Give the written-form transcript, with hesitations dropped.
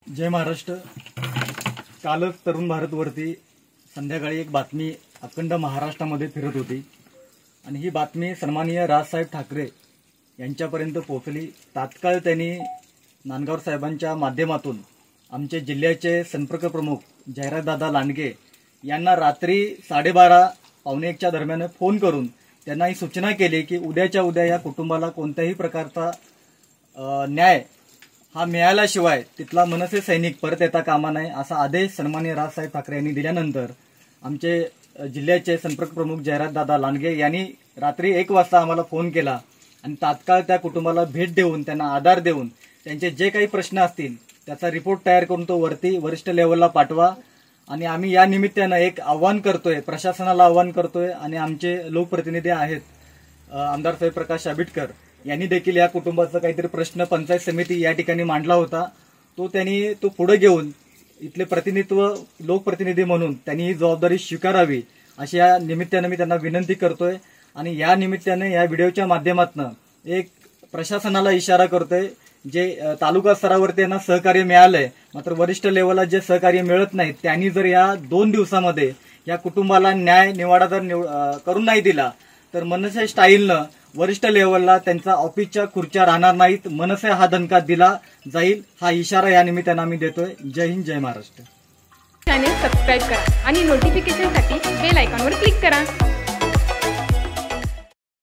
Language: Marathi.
जय महाराष्ट्र। कालच तरुण भारतवरती संध्याकाळी एक बातमी अखंड महाराष्ट्रामध्ये फिरत होती आणि ही बातमी सन्माननीय राजसाहेब ठाकरे यांच्यापर्यंत पोहोचली। तात्काळ त्यांनी नांदगाव साहेबांच्या माध्यमातून आमचे जिल्ह्याचे संपर्क प्रमुख जयराजदादा लांडगे यांना रात्री 12:30 पावणे 1च्या दरम्यान फोन करून त्यांना ही सूचना केली की उद्याच्या उद्या या कुटुंबाला कोणत्याही प्रकारचा न्याय हा मिळाल्याशिवाय तिथला मनसे सैनिक परत येता कामा नये असा आदेश सन्माननीय राजसाहेब ठाकरे यांनी दिल्यानंतर आमचे जिल्ह्याचे संपर्क प्रमुख जयराजदादा लांडगे यांनी रात्री 1 वाजता आम्हाला फोन केला आणि तात्काळ त्या कुटुंबाला भेट देऊन त्यांना आधार देऊन त्यांचे जे काही प्रश्न असतील त्याचा रिपोर्ट तयार करून तो वरती वरिष्ठ लेवलला पाठवा। आणि आम्ही या निमित्तानं एक आव्हान करतोय, प्रशासनाला आव्हान करतोय आणि आमचे लोकप्रतिनिधी आहेत आमदार साहेब प्रकाश आबिटकर यांनी देखील या कुटुंबाचा काहीतरी प्रश्न पंचायत समिती या ठिकाणी मांडला होता, तो पुढे घेऊन इथले प्रतिनिधित्व लोकप्रतिनिधी म्हणून त्यांनी ही जबाबदारी स्वीकारावी अशी या निमित्तानं मी त्यांना विनंती करतोय। आणि या निमित्ताने या व्हिडिओच्या माध्यमातून एक प्रशासनाला इशारा करतोय, जे तालुका स्तरावरती यांना सहकार्य मिळालंय मात्र वरिष्ठ लेवलला जे सहकार्य मिळत नाही त्यांनी जर या 2 दिवसामध्ये या कुटुंबाला न्याय निवाडा जर करून नाही दिला तर मनसे स्टाईलनं वरिष्ठ लेवलला त्यांचा ऑफिसच्या खुर्च्या राहणार नाहीत, मनसे हा दणका दिला जाईल हा इशारा या निमित्तानं आम्ही देतोय। जय हिंद, जय महाराष्ट्र। चॅनल सबस्क्राइब करा आणि नोटिफिकेशनसाठी बेल आयकॉनवर क्लिक करा।